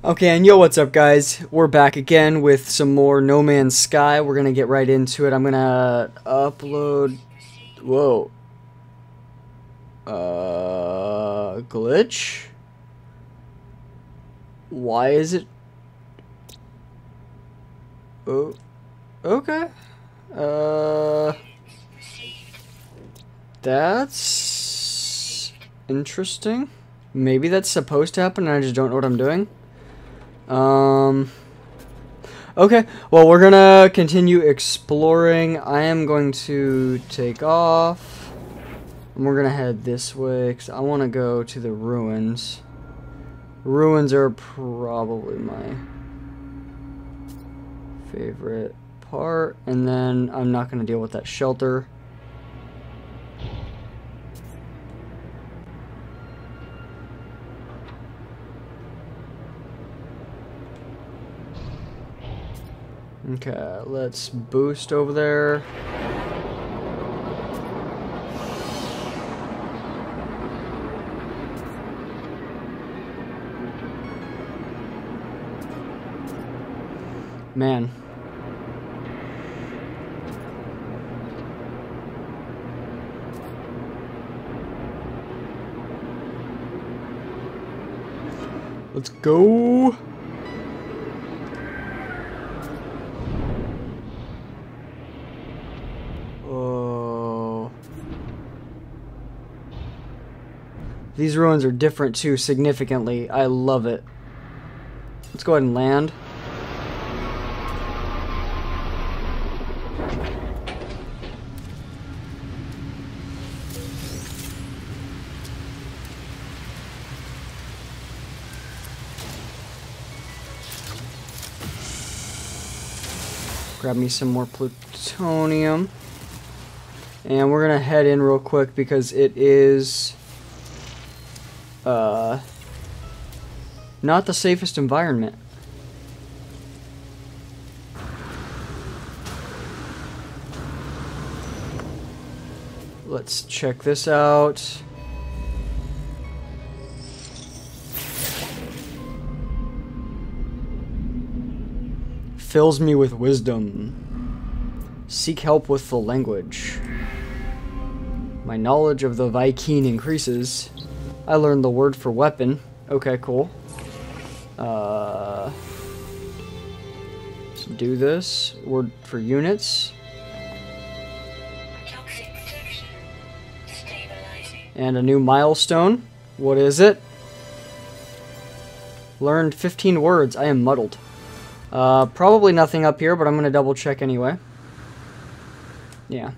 Okay, and yo, what's up, guys? We're back again with some more No Man's Sky. We're gonna get right into it. I'm gonna upload... Whoa. Glitch? Why is it... Oh, okay. That's... interesting. Maybe that's supposed to happen and I just don't know what I'm doing. Okay, well, we're gonna continue exploring. I am going to take off, and we're gonna head this way, because I want to go to the ruins. Ruins are probably my favorite part, and then I'm not gonna deal with that shelter. Okay, let's boost over there. Man. Let's go. These ruins are different too, significantly. I love it. Let's go ahead and land. Grab me some more plutonium. And we're gonna head in real quick because it is... not the safest environment. Let's check this out. Fills me with wisdom. Seek help with the language. My knowledge of the Viking increases. I learned the word for weapon. Okay, cool. Let's do this. Word for units. And a new milestone. What is it? Learned 15 words. I am muddled. Probably nothing up here, but I'm gonna double check anyway. Yeah.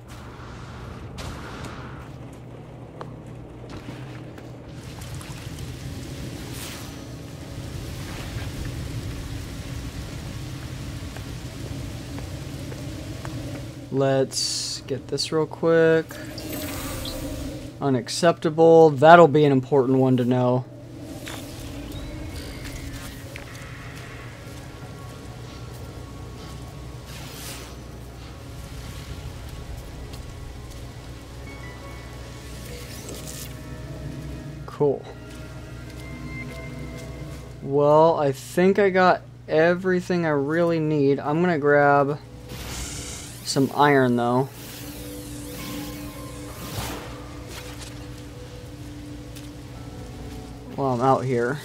Let's get this real quick. Unacceptable. That'll be an important one to know. Cool. Well, I think I got everything I really need. I'm gonna grab some iron, though. While I'm out here.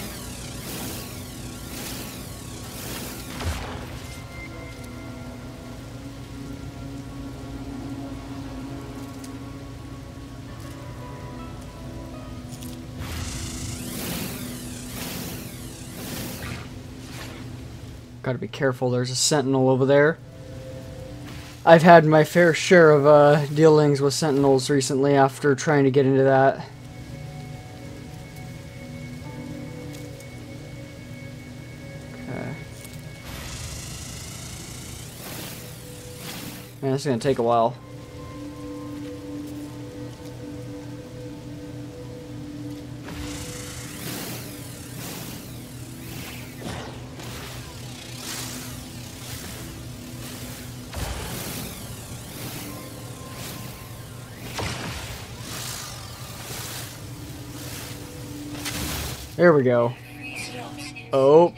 Gotta be careful, there's a sentinel over there. I've had my fair share of dealings with sentinels recently after trying to get into that. Okay. Man, this is gonna take a while. There we go. Oh.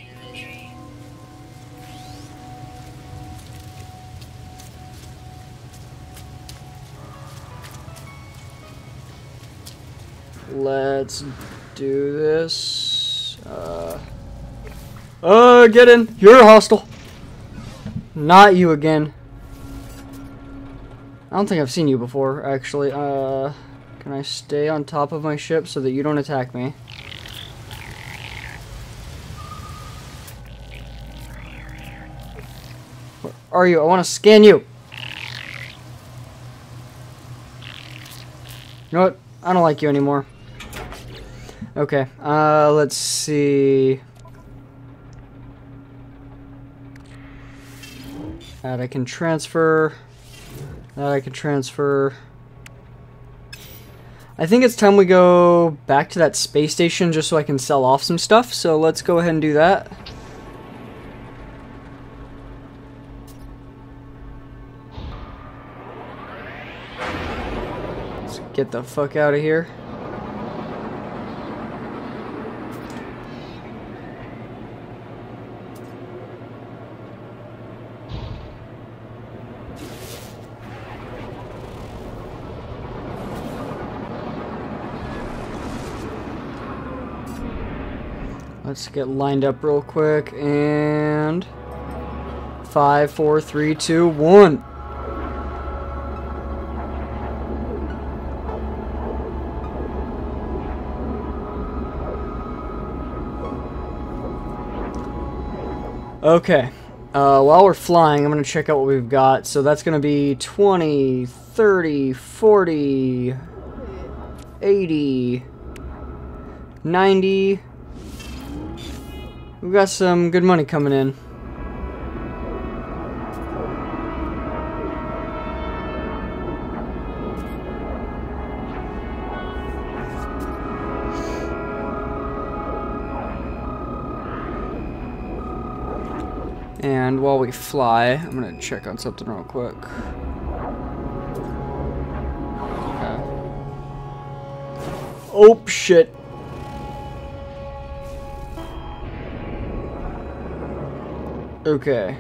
Let's do this. Get in. You're hostile. Not you again. I don't think I've seen you before, actually. Can I stay on top of my ship so that you don't attack me? Where are you? I want to scan you. You know what? I don't like you anymore. Okay, let's see. That I can transfer. That I can transfer. I think it's time we go back to that space station just so I can sell off some stuff. So let's go ahead and do that. Let's get the fuck out of here. Let's get lined up real quick, and 5, 4, 3, 2, 1. Okay, while we're flying, I'm going to check out what we've got. So that's going to be 20, 30, 40, 80, 90... We've got some good money coming in. And while we fly, I'm gonna check on something real quick. Okay. Oh, shit. Okay.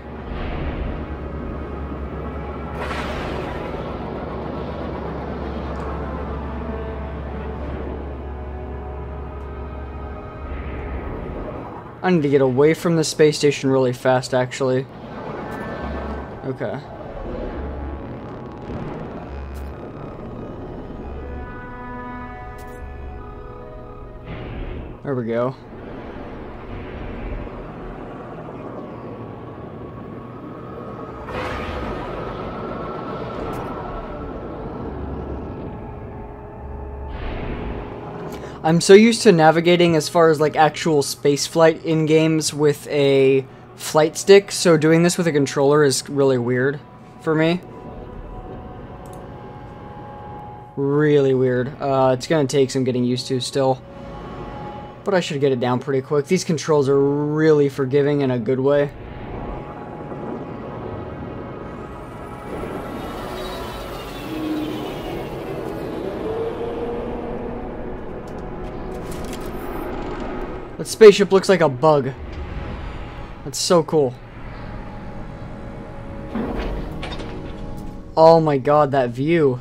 I need to get away from the space station really fast, actually. Okay. There we go. I'm so used to navigating as far as like actual space flight in games with a flight stick, so doing this with a controller is really weird for me. Really weird. It's gonna take some getting used to still. But I should get it down pretty quick. These controls are really forgiving in a good way. That spaceship looks like a bug. That's so cool. Oh my god, that view.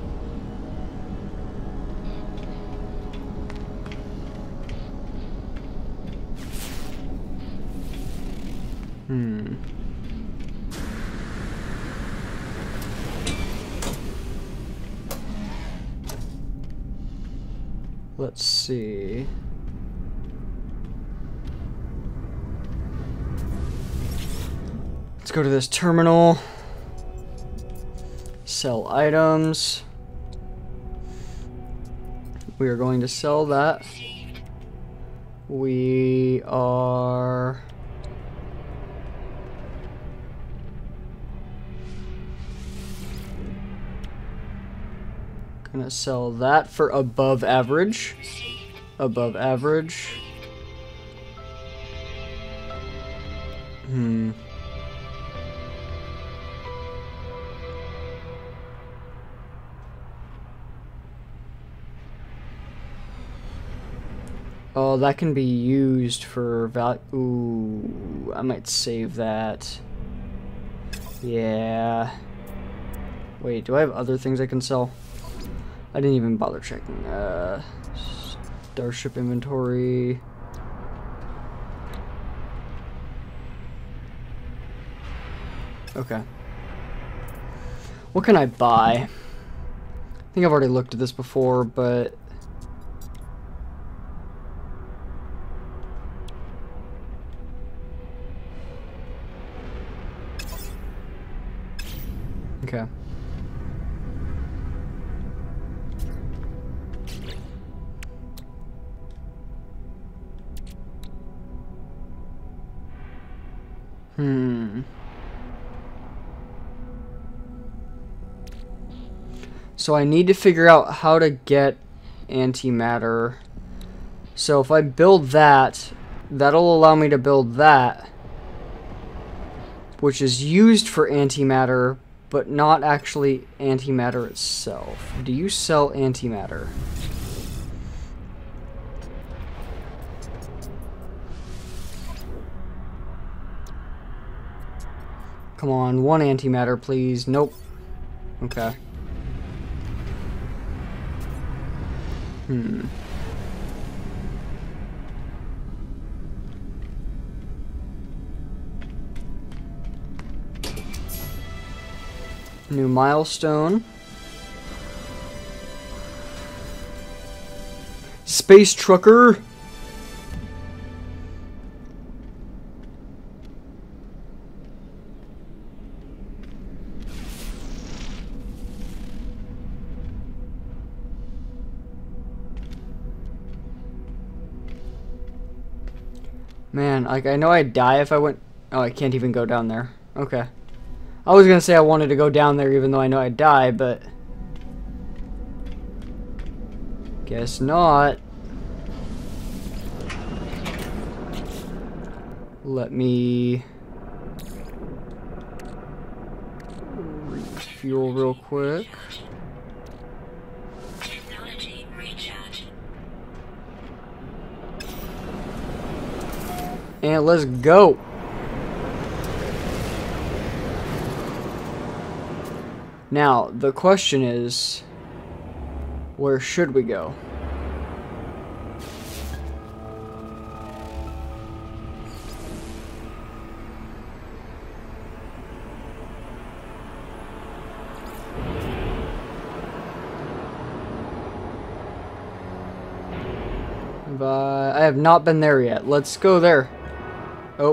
Let's see. Let's go to this terminal. Sell items. We are going to sell that. We are... gonna sell that for above average. Above average. Oh, that can be used for value. Ooh, I might save that. Yeah. Wait, do I have other things I can sell? I didn't even bother checking. Starship inventory. Okay. What can I buy? I think I've already looked at this before, but... Okay. So I need to figure out how to get antimatter. So if I build that, that'll allow me to build that, which is used for antimatter, but not actually antimatter itself. Do you sell antimatter? Come on, one antimatter, please. Nope. Okay. New milestone. Space trucker. Man, like, I know I'd die if I went... Oh, I can't even go down there. Okay. I was gonna say I wanted to go down there even though I know I'd die, but... Guess not. Let me... refuel real quick. And let's go. Now, the question is, where should we go? I have not been there yet. Let's go there. Oh.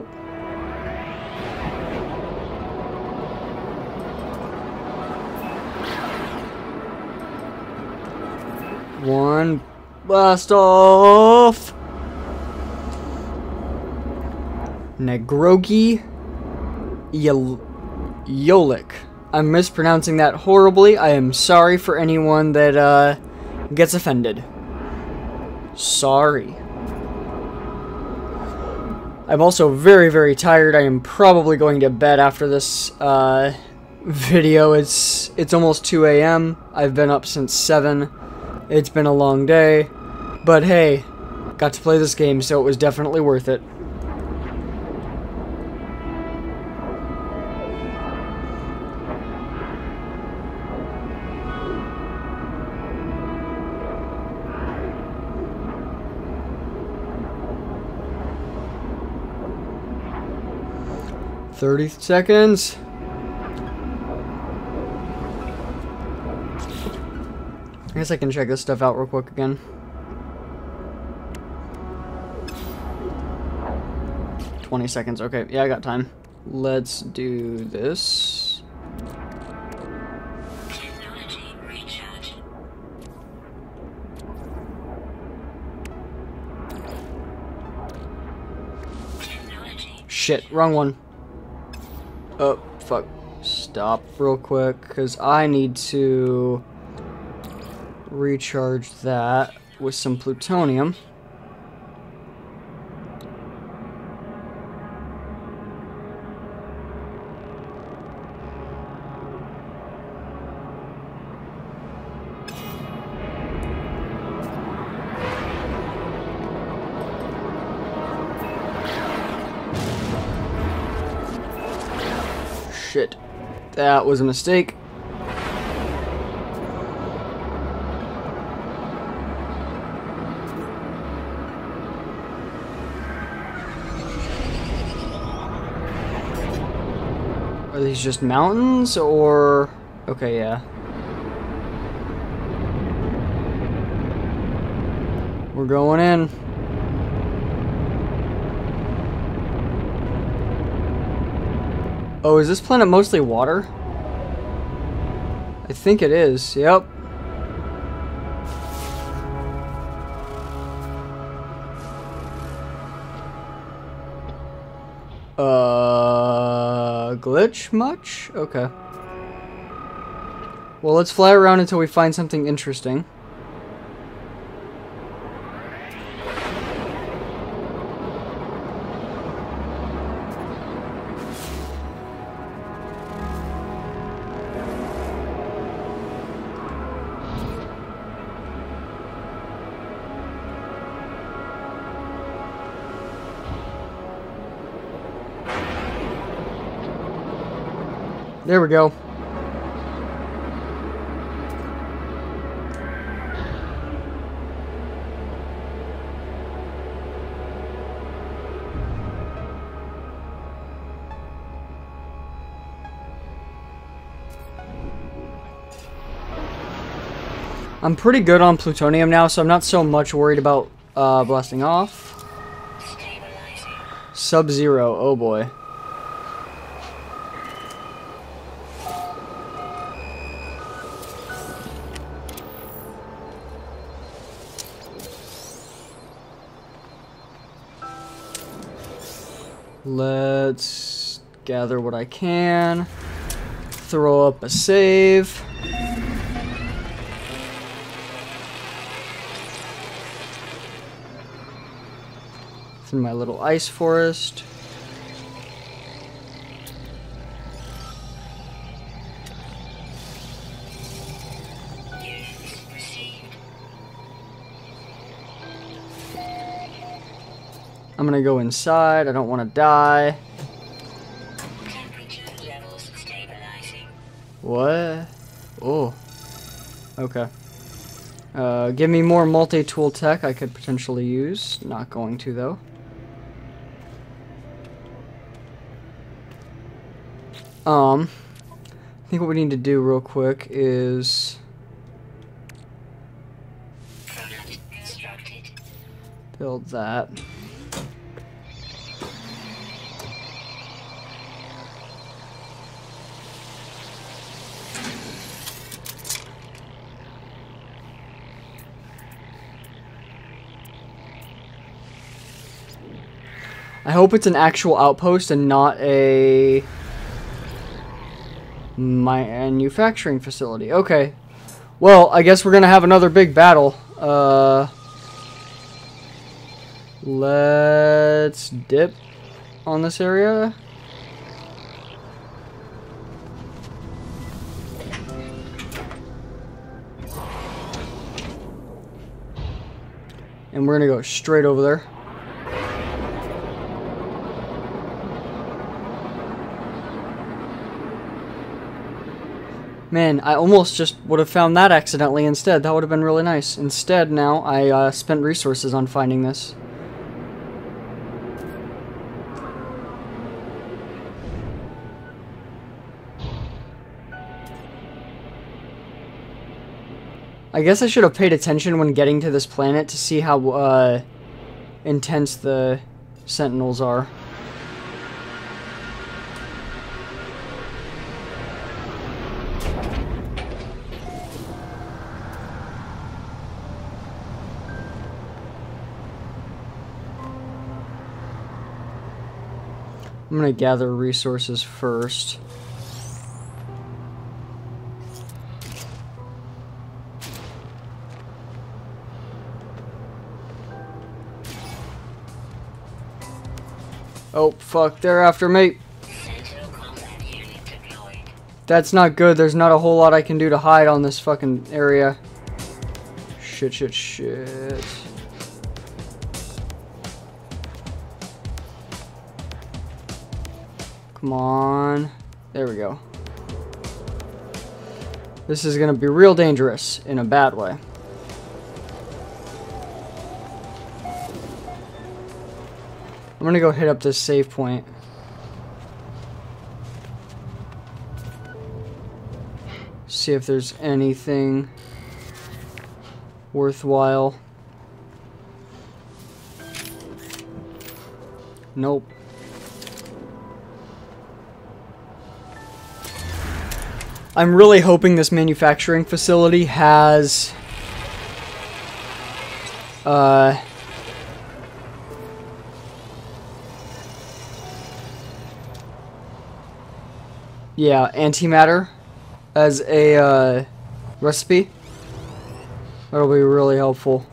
One blast off. Negrogi Yolik. I'm mispronouncing that horribly. I am sorry for anyone that gets offended. Sorry. I'm also very, very tired. I am probably going to bed after this video. It's almost 2 a.m. I've been up since 7. It's been a long day. But hey, got to play this game, so it was definitely worth it. "30 seconds. I guess I can check this stuff out real quick again. "20 seconds. Okay, yeah, I got time. Let's do this. Technology recharge. Shit, wrong one. Oh, fuck. Stop real quick, because I need to recharge that with some plutonium. Shit. That was a mistake. Are these just mountains or... Okay, yeah. We're going in. Oh, is this planet mostly water? I think it is, yep. Glitch much? Okay. Well, let's fly around until we find something interesting. There we go. I'm pretty good on plutonium now, so I'm not so much worried about blasting off. Sub-Zero, oh boy. Let's gather what I can. Throw up a save. Through my little ice forest. I'm gonna go inside. I don't want to die. Temperature levels stabilizing. What? Oh. Okay. Give me more multi-tool tech I could potentially use. Not going to, though. I think what we need to do real quick is... Product constructed. build that. I hope it's an actual outpost and not a manufacturing facility. Okay. Well, I guess we're gonna have another big battle. Let's dip on this area. And we're gonna go straight over there. Man, I almost just would have found that accidentally instead. That would have been really nice. Instead, now, I spent resources on finding this. I guess I should have paid attention when getting to this planet to see how intense the Sentinels are. I'm gonna gather resources first. Oh, fuck, they're after me. Sentinel combat unit deployed. That's not good. There's not a whole lot I can do to hide on this fucking area. Shit, shit, shit. Come on. There we go. This is going to be real dangerous in a bad way. I'm going to go hit up this save point. See if there's anything worthwhile. Nope. I'm really hoping this manufacturing facility has yeah, antimatter as a recipe. That'll be really helpful.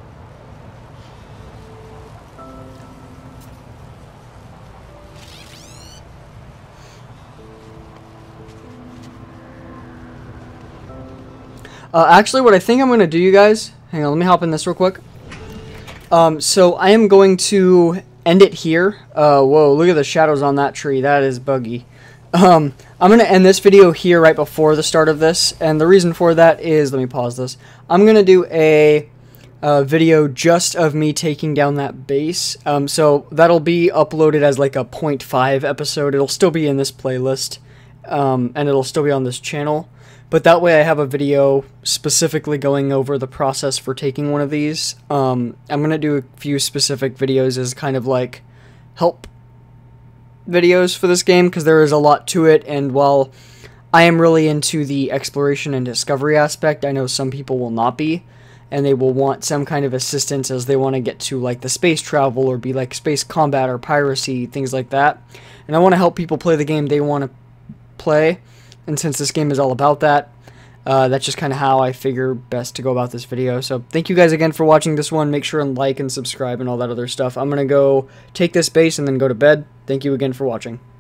Actually, what I think I'm going to do, you guys... Hang on, let me hop in this real quick. So I am going to end it here. Whoa, look at the shadows on that tree. That is buggy. I'm going to end this video here right before the start of this. And the reason for that is... Let me pause this. I'm going to do a video just of me taking down that base. So that'll be uploaded as like a 0.5 episode. It'll still be in this playlist. And it'll still be on this channel. But that way I have a video specifically going over the process for taking one of these. I'm going to do a few specific videos as kind of like help videos for this game, because there is a lot to it, and while I am really into the exploration and discovery aspect, I know some people will not be, and they will want some kind of assistance as they want to get to like the space travel or be like space combat or piracy, things like that. And I want to help people play the game they want to play. And since this game is all about that, that's just kind of how I figure best to go about this video. So thank you guys again for watching this one. Make sure and like and subscribe and all that other stuff. I'm going to go take this base and then go to bed. Thank you again for watching.